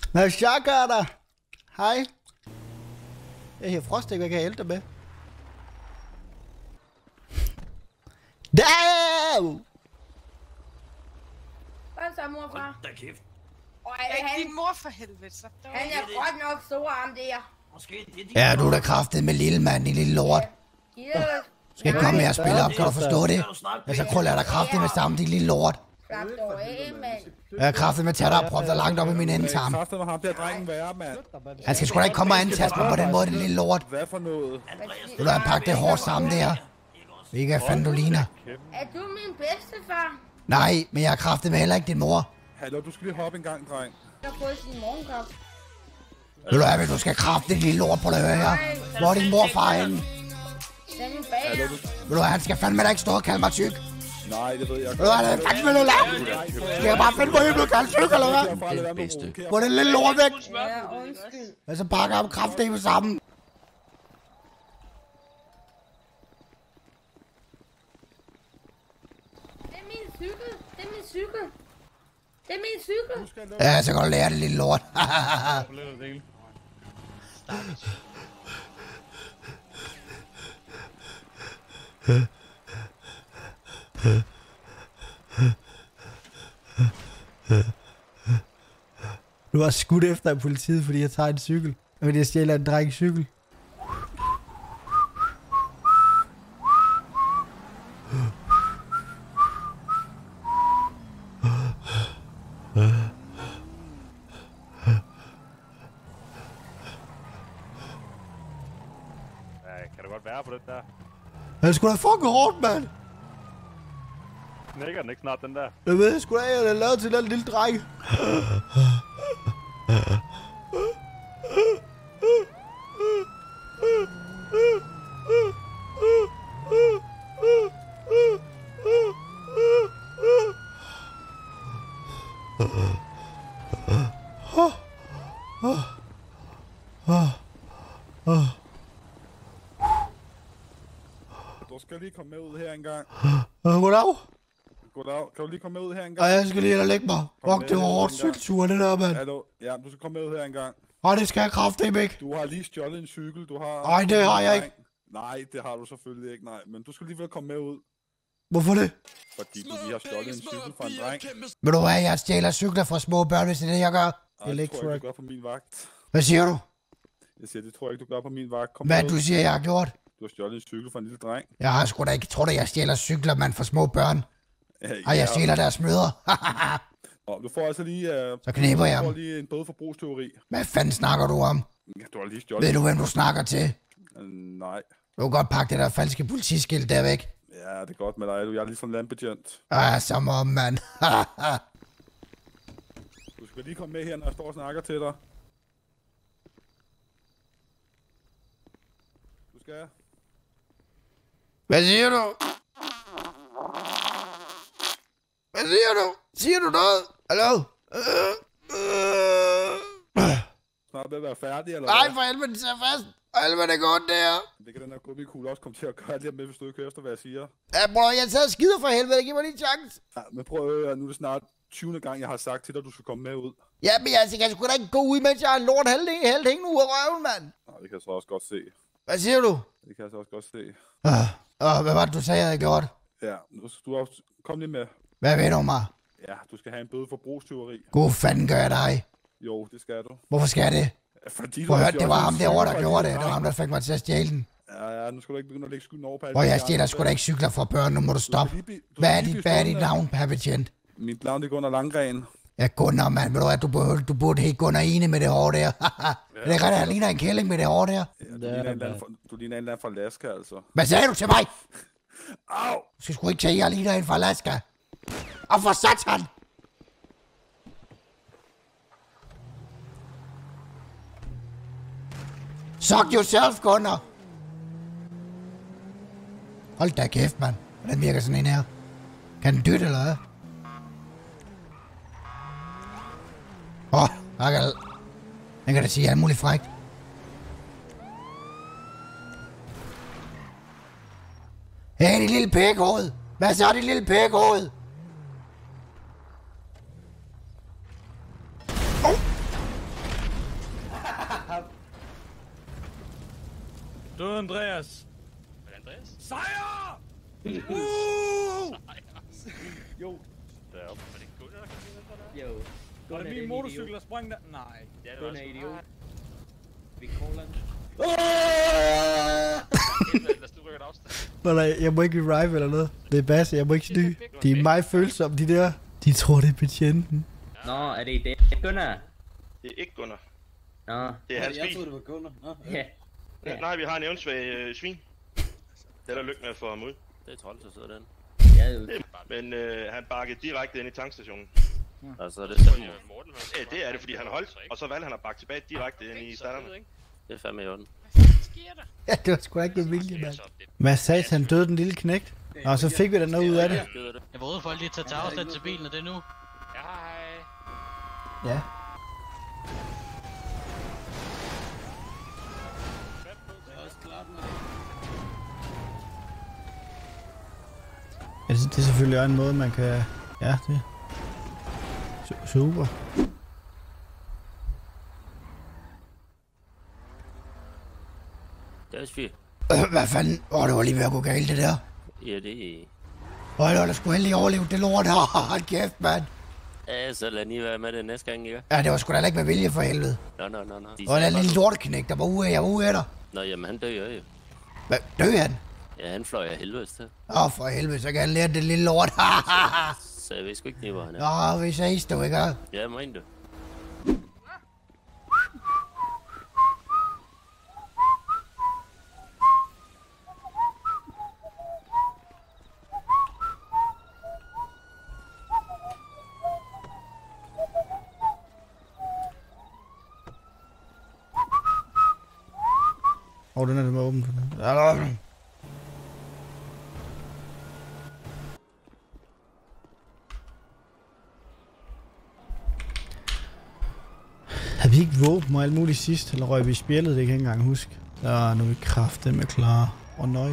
Hvad gør der? Hej. Jeg hedder Frost, hvad kan jeg hjælpe dig med? Dav! Hvad så, morfar? Hold da kæft. Din mor for helvede, så. Han er godt nok stor, ham der. Ja, du er da kraftet med lille mand, din lille lort. Skal ikke komme her og spille op, kan du forstå det? Ja, så krøller jeg dig kraftet med sammen, din lille lort. Slap dog af, mand. Jeg er kraftet med at tage dig og proppe dig langt op i min endetarm. Kraftet med ham der drengen være, mand. Han skal sgu da ikke komme og antaste mig på den måde, din lille lort. Hvad for noget? Du da pakke det hårdt sammen der. Ikke hvad fanden du ligner. Er du min bedstefar? Nej, men jeg er kraftet med heller ikke din mor. Hallo, du skal lige hoppe en gang, dreng. Jeg har fået sin morgenkop. Ved du hvad, du skal krafte din lille lort på det her. Hvor er din morfar henne? Den bag. Ved du hvad, han skal fandme da ikke stå og kalde mig tyk. Nej, det ved jeg Ved du hvad, det er fandme noget langt. Skal jeg bare finde på, at jeg blev kaldt tyk, eller hvad? Hvor er den lille lort væk? Ja, undskyld. Og så pakker jeg ham kraftedeme sammen. Det er min cykel. Det er min cykel. Det er min cykel. Ja, så kan du lære det, lille lort. Du har skudt efter af politiet, fordi jeg tager en cykel. Fordi jeg stjæler en drengs cykel. Kan det godt være på det der? Jeg skulle da fucking hårdt, mand. Knækker den ikke snart, den der? Jeg ved, jeg skulle da have lavet til den lille dreng. Du skal lige komme med ud her engang. Goddag. Goddag. Kan du lige komme med ud her engang? Ej, jeg skal lige ind og lægge mig. Fuck, det var hårdt cykeltur, det der, mand. Hallo? Ja, du skal komme med ud her engang. Ej, det skal jeg kraftedeme ikke. Du har lige stjålet en cykel. Du har... Ej, det har jeg ikke. Nej, det har du selvfølgelig ikke, nej. Men du skal lige vel komme med ud. Hvorfor det? Fordi du lige har stjålet en cykel fra en dreng. Ved du hvad, jeg stjæler cykler fra små børn, hvis det er det, jeg gør. Ej, det tror jeg ikke, du gør på min vagt. Hvad siger du? Jeg siger, det tror jeg ikke, du gør på min vagt. Kom Hvad med du ud. siger, jeg har gjort? Du har stjålet en cykel fra en lille dreng. Jeg har sgu da ikke troet, at jeg stjæler cykler, mand, fra små børn. Ja, Og jeg stjæler deres mødre. Og du får altså lige... Så knæber jeg Du får dem. lige en bøde for brugsteori. Hvad fanden snakker du om? Ja, du har lige stjålet... Ved du, hvem du snakker til? Nej. Du kan godt pakke det der falske politiskilt der væk. Ja, det er godt med dig. Jeg er lige sådan landbetjent. Som om, mand. Du skal lige komme med her, når jeg står og snakker til dig. Du skal... Hvad siger du? Hvad siger du? Siger du noget? Hallo? Snart ved at være færdig, eller Nej, hvad? for helvede, den sidder fast. For helvede, det går ondt, det her. Det kan den her gummikugle også komme til at gøre lige om lidt, hvis du ikke hører efter, hvad jeg siger. Ja, bror, jeg tager skider for helvede. Giv mig lige en chance. Ja, men prøv at høre, nu er det snart 20. gang, jeg har sagt til dig, at du skal komme med ud. Ja, men jeg kan sgu da ikke gå ud, mens jeg har en lort hængende ud af røven, mand. Nej, det kan jeg så også godt se. Hvad siger du? Det kan jeg så også godt se. Hvad var det, du sagde, jeg havde gjort? Ja, du har... Kom lige med. Hvad ved du om mig? Ja, du skal have en bøde for brugstyveri. God fanden gør jeg dig. Jo, det skal du. Hvorfor skal jeg det? Fordi Prøv at høre, det var ham der derovre, der gjorde det. Det var ham, der fik mig til at stjæle den. Ja, nu skal du ikke begynde at lægge skylden over på alle. Hvor jeg stjæler sgu da ikke cykler fra børn, nu må du stoppe. Hvad er dit navn, per betjent? Mit navn er Gunnar Langgren. Ja, Gunnar, mand. Ved du hvad, du burde helt Gunnar Ine med det hår der. Det er rigtigt, han ligner en kælling med det hår der. Ja, du ligner en eller anden fra Alaska, altså. Hvad sagde du til mig? Au! Du skal sgu ikke tage, jeg ligner en fra Alaska. Og for satan! Suck yourself, Gunnar. Hold da kæft, mand. Hvordan virker sådan en her? Kan den dytte, eller hvad? Den kan da sige alt muligt frækt. Hey, dit lille pækhoved. Hvad så, dit lille pækhoved? Død Andreas. Er det Andreas? Sejr! Jo. Deroppe. Er det Gunnar, der kan blive der? Jo. Var det min motorcykel, der sprang der? Nej. Ja, det var Gunnar er idiot. Vi Lad os nu rykke et afstand. Nej, jeg må ikke revive eller noget. Det er Basse, jeg må ikke sny. De er meget følsomme, de der. De tror, det er betjenten. Nå, er det Gunnar? Det er ikke Gunnar. Nå. Det er hans bil. Jeg troede, det var Gunnar. Ja. Nej, vi har en evnsvag svin. Det er der lykke med at få ham ud. Det er træls at sidde den. Ja, jo. Men han bakkede direkte ind i tankstationen. Altså, det er sådan, Morten. Ja, det er det, fordi han holdt, og så valgte han at bakke tilbage direkte ind i standerne. Det er fandme i orden. Ja, det var sgu da ikke med vilje, mand. Hvad sagde han døde den lille knægt? Og så fik vi da noget ud af det. Jeg var ude for lige at tage afstand til bilen, og det er nu. Ja, hej. Ja. Ja, det er selvfølgelig også en måde, man kan... Ja, det... Super. Det er fint. Hvad fanden? Det var lige ved at gå galt, det der. Ja, det er... Der skulle heldig overleve det lort her. Hold kæft, mand. Ja, så lad lige være med det næste gang, ikke? Ja, det var sgu da heller ikke med vilje for helvede. Nå. Og den lille lorteknæk, der var ude af, jeg var ude af dig. Nå, jamen han dør jo. Hvad? Døde han? Ja, han fløj af helvedes til. For helvede, så kan han lære det lille lort. Så jeg ved sgu ikke, hvor han er. Vi ses du, ikke? Ja, men du. Den er det med åbent. Havde vi ikke våben og alt muligt sidst, eller røg vi spjældet, det kan jeg ikke engang huske. Nu er vi kraftedeme klare og nøje.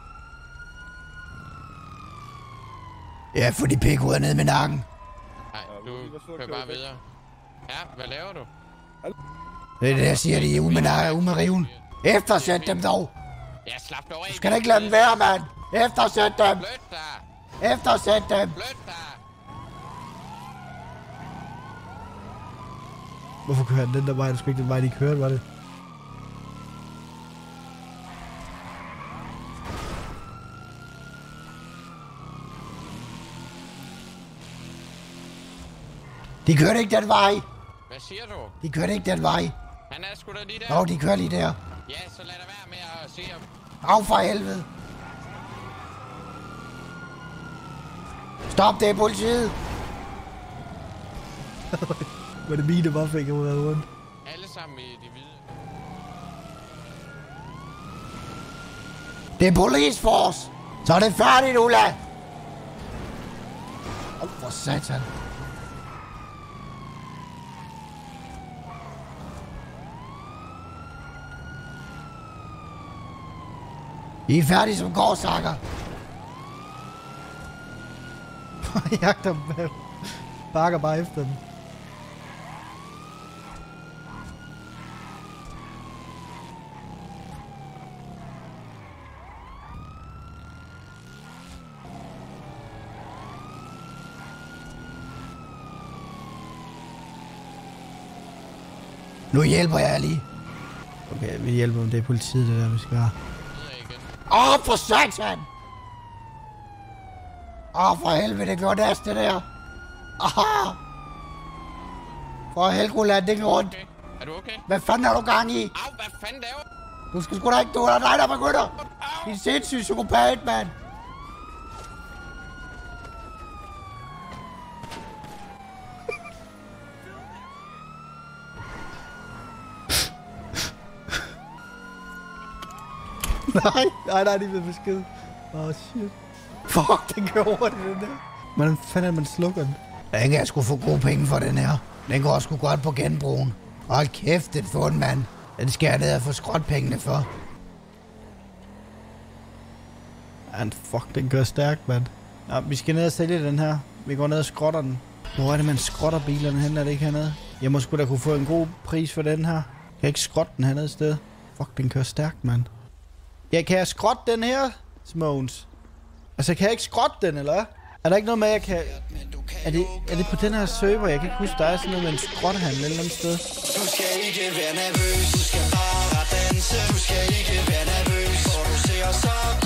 Ja, få de pikhoveder ned med nakken. Nej, du kører bare videre. Ja, hvad laver du? Det er det, jeg siger, de er ude med riven. Eftersæt dem dog! Ja, slap dog af. Du skal da ikke lade dem være, mand! Eftersæt dem! Flyt dig! Eftersæt dem! Flyt dig! Hvorfor kører den der vej? Du skal ikke den vej, de kørte, var det? De kørte ikke den vej! Hvad siger du? De kørte ikke den vej! Han er sgu da lige der. Jo, de kører lige der. Ja, så lad da være med at se ham. Af for helvede! Stop, det er politiet! Var det mine, der fik ud af rundt? Alle sammen i de hvide. Det er police force! Så er det færdigt, Ulla! For satan. I er færdige som gårdsakker. Jeg jagter dem. Bakker bare efter dem. Nu hjælper jeg lige. Okay, vi hjælper dem. Det er politiet, det der, vi skal have. For satan! For helvede, det gjorde deres, det der. For helvede, det gjorde ondt. Er du okay? Hvad fanden har du gang i? Hvad fanden laver du? Skal sgu da ikke, du er dig, der begynder. Din sindssyge psykopat, mand. Nej, de ved besked. Shit. Fuck, den kører hurtigt, den der. Hvordan fanden er man slukker den? Jeg kan jeg sgu få gode penge for den her. Den går sgu godt på genbrugen. Hold kæft, det er fund, mand. Den skal jeg ned og få skrotpengene for. Fuck, den kører stærkt, mand. Ja, vi skal ned og sælge den her. Vi går ned og skrotter den. Hvor er det, man skrotter bilerne hen? Er det ikke hernede? Jeg må sgu da kunne få en god pris for den her. Kan jeg ikke skrotte den hernede et sted? Fuck, den kører stærkt, mand. Kan jeg skrotte den her, Smogens? Altså, kan jeg ikke skrotte den, eller? Er der ikke noget med, jeg kan... Er det på den her server? Jeg kan ikke huske, der er sådan noget med en skrothandel et eller andet sted. Du skal ikke være nervøs, du skal bare danse. Du skal ikke være nervøs, for du ser så